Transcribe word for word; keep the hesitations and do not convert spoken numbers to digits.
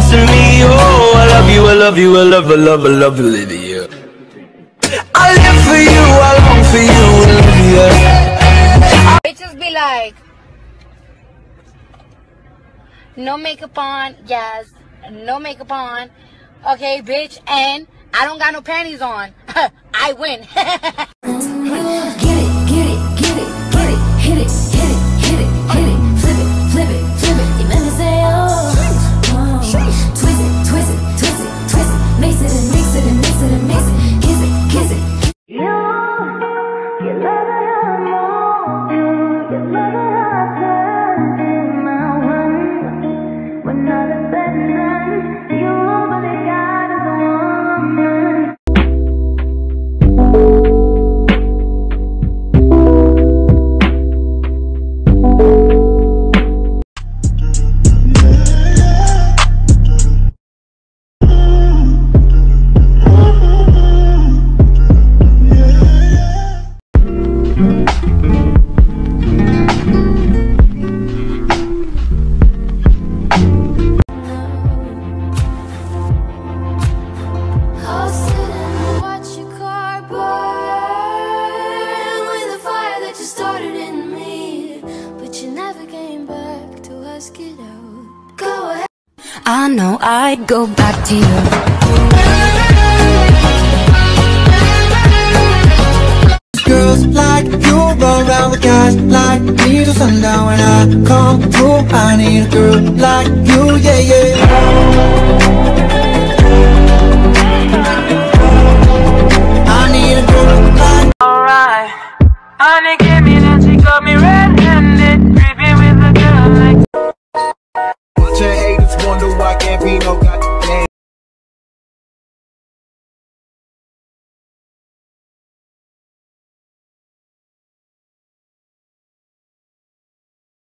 missing me. Oh, I love you, I love you, I love, I love, I love, Olivia. I live for you, I long for you, Olivia. Bitches be like, no makeup on, yes, no makeup on, okay, bitch, and I don't got no panties on. I win. Get it, get it, get it, get it, hit it, hit it, hit it, hit it, flip it, flip it, flip it. You make me say oh, oh. Twist it, twist it, twist it, twist it, mix it and mix it and mix it and mix it, kiss it, kiss it. You, you love it how I know you, you love it how I turn in my one. When all is said and done, you really got is a woman. I know I'd go back to you. Girls like you run around with guys like me till sundown. When I come through, I need a girl like you, yeah, yeah. I need a girl like. Alright, honey, give me